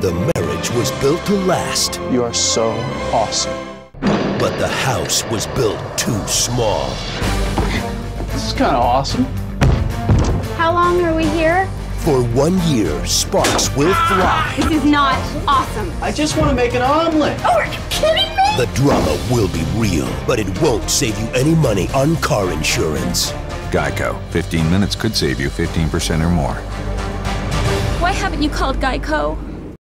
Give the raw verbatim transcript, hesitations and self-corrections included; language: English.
The marriage was built to last. You are so awesome. But the house was built too small. This is kind of awesome. How long are we here? For one year, sparks will fly. This is not awesome. I just want to make an omelet. Oh, are you kidding me? The drama will be real, but it won't save you any money on car insurance. Geico. fifteen minutes could save you fifteen percent or more. Why haven't you called Geico?